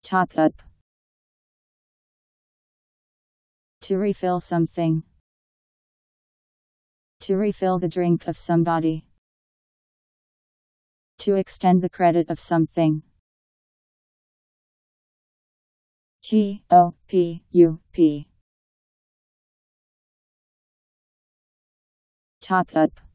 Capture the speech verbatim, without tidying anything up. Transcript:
Top up. To refill something. To refill the drink of somebody. To extend the credit of something. T O P U P. Top up.